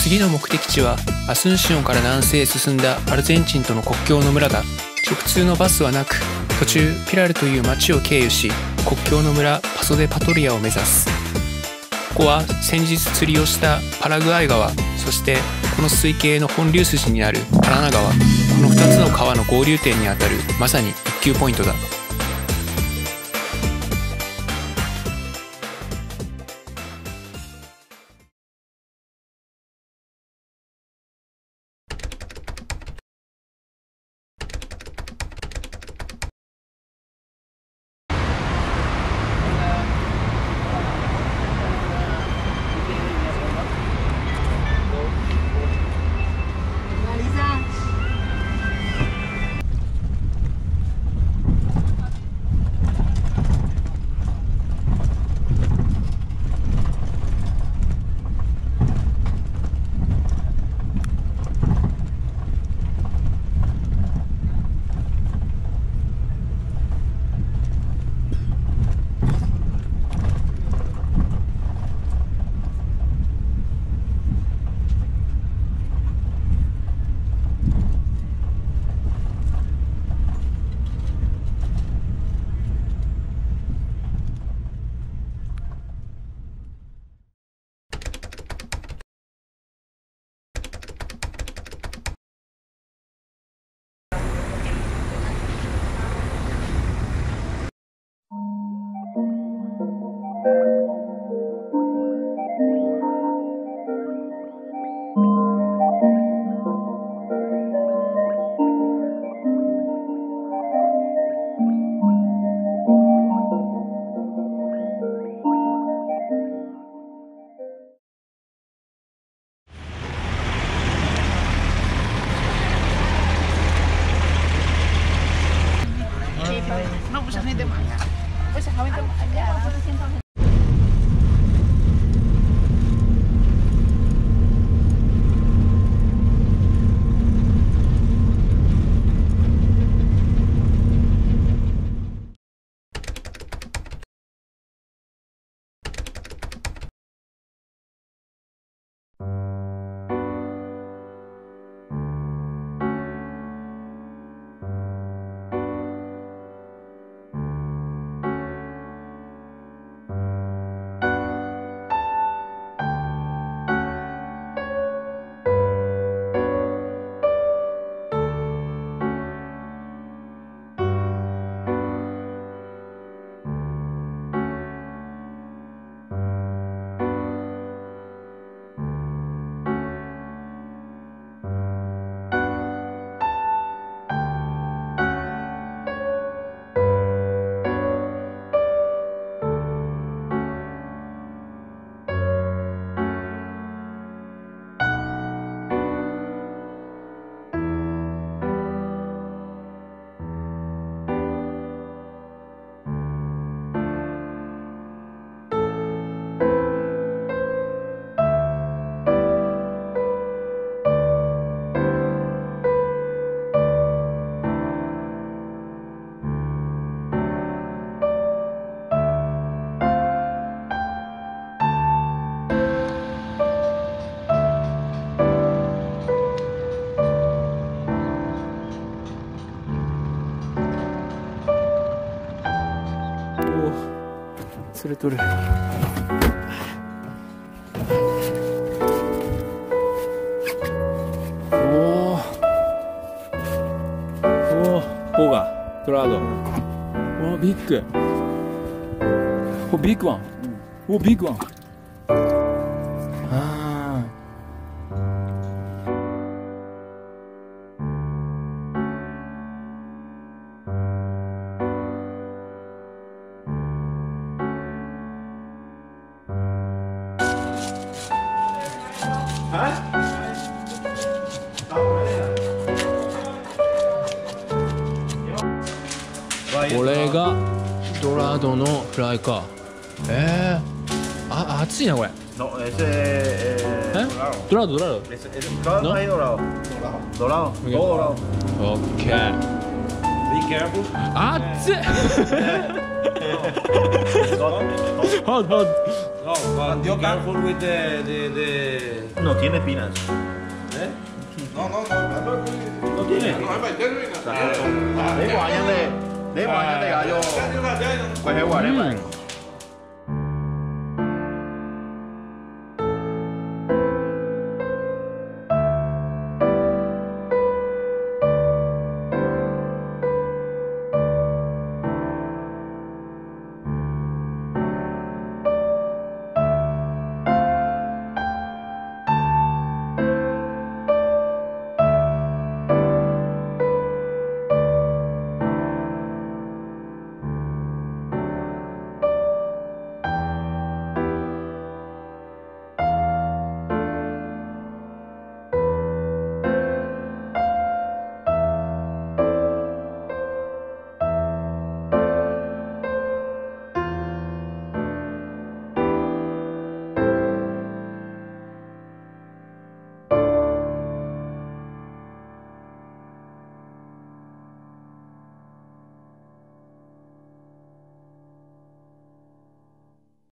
次の目的地はアスンシオンから南西へ進んだアルゼンチンとの国境の村だ。直通のバスはなく、途中ピラルという町を経由し、国境の村パソデパトリアを目指す。ここは先日釣りをしたパラグアイ川、そしてこの水系の本流筋になるパラナ川、この2つの川の合流点にあたるまさに一級ポイントだ。 No, mucha gente más. Mucha gente más. 釣れとる。 ポガトラード。おビッグ。おビッグワン。おビッグワン。ああ。 これがドラードのフライか。熱いなこれ。 No, ese es dorado. Dorado. ¿No? Hay dorado. Dorado. Dorado. Okay. Be careful. 熱い。 Hot. Hot. No, but be careful with the... No tiene espinas. ¿Eh? No tiene. Đấy quả nhân đây. Đấy quả nhân đây là do quay hết quả đấy vậy.